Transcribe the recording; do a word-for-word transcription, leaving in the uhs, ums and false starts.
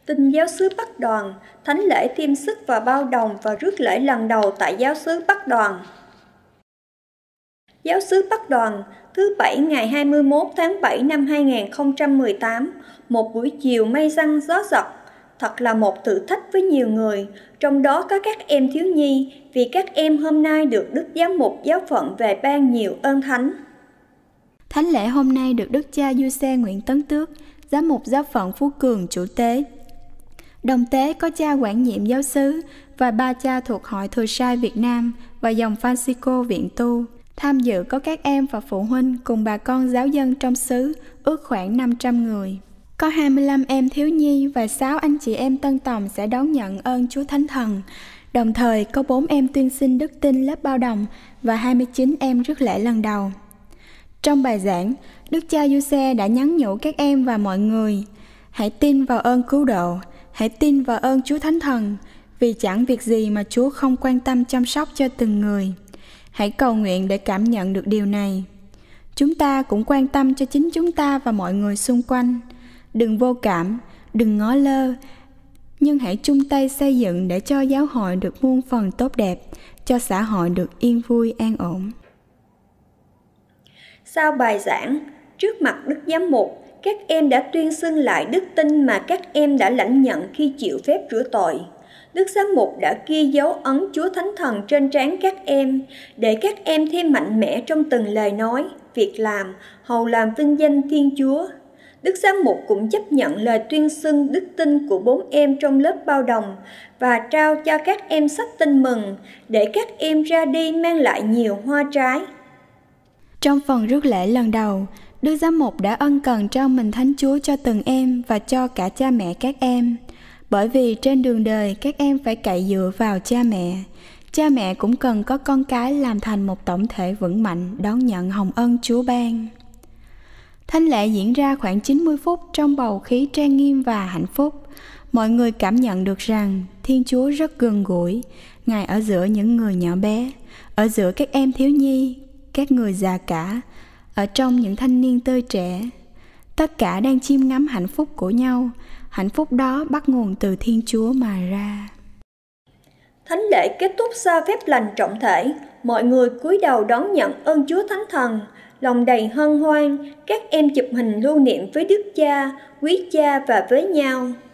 Tin giáo xứ Bắc Đoàn, thánh lễ tiêm sức và bao đồng và rước lễ lần đầu tại giáo xứ Bắc Đoàn. Giáo xứ Bắc Đoàn, thứ Bảy ngày hai mươi mốt tháng bảy năm hai nghìn không trăm mười tám, một buổi chiều mây giăng gió giật, thật là một thử thách với nhiều người, trong đó có các em thiếu nhi, vì các em hôm nay được Đức Giám mục giáo phận về ban nhiều ơn thánh. Thánh lễ hôm nay được Đức cha Giuse Nguyễn Tấn Tước, Giám mục giáo phận Phú Cường chủ tế. Đồng tế có cha quản nhiệm giáo xứ và ba cha thuộc hội Thừa Sai Việt Nam và dòng Francisco Viện Tu. Tham dự có các em và phụ huynh cùng bà con giáo dân trong xứ, ước khoảng năm trăm người. Có hai mươi lăm em thiếu nhi và sáu anh chị em tân tòng sẽ đón nhận ơn Chúa Thánh Thần. Đồng thời có bốn em tuyên xưng đức tin lớp bao đồng và hai mươi chín em rước lễ lần đầu. Trong bài giảng, Đức cha Giuse đã nhắn nhủ các em và mọi người: hãy tin vào ơn cứu độ, hãy tin vào ơn Chúa Thánh Thần, vì chẳng việc gì mà Chúa không quan tâm chăm sóc cho từng người. Hãy cầu nguyện để cảm nhận được điều này. Chúng ta cũng quan tâm cho chính chúng ta và mọi người xung quanh. Đừng vô cảm, đừng ngó lơ, nhưng hãy chung tay xây dựng để cho giáo hội được muôn phần tốt đẹp, cho xã hội được yên vui an ổn. Sau bài giảng, trước mặt Đức Giám mục, các em đã tuyên xưng lại đức tin mà các em đã lãnh nhận khi chịu phép rửa tội. Đức Giám mục đã ghi dấu ấn Chúa Thánh Thần trên trán các em, để các em thêm mạnh mẽ trong từng lời nói, việc làm, hầu làm vinh danh Thiên Chúa. Đức Giám mục cũng chấp nhận lời tuyên xưng đức tin của bốn em trong lớp bao đồng và trao cho các em sách tin mừng, để các em ra đi mang lại nhiều hoa trái. Trong phần rước lễ lần đầu, Đức Giám mục đã ân cần trao mình Thánh Chúa cho từng em và cho cả cha mẹ các em. Bởi vì trên đường đời các em phải cậy dựa vào cha mẹ. Cha mẹ cũng cần có con cái làm thành một tổng thể vững mạnh đón nhận hồng ân Chúa ban. Thánh lễ diễn ra khoảng chín mươi phút trong bầu khí trang nghiêm và hạnh phúc. Mọi người cảm nhận được rằng Thiên Chúa rất gần gũi. Ngài ở giữa những người nhỏ bé, ở giữa các em thiếu nhi, các người già cả, ở trong những thanh niên tươi trẻ. Tất cả đang chiêm ngắm hạnh phúc của nhau. Hạnh phúc đó bắt nguồn từ Thiên Chúa mà ra. Thánh lễ kết thúc sau phép lành trọng thể. Mọi người cúi đầu đón nhận ơn Chúa Thánh Thần, lòng đầy hân hoan. Các em chụp hình lưu niệm với Đức Cha, quý Cha và với nhau.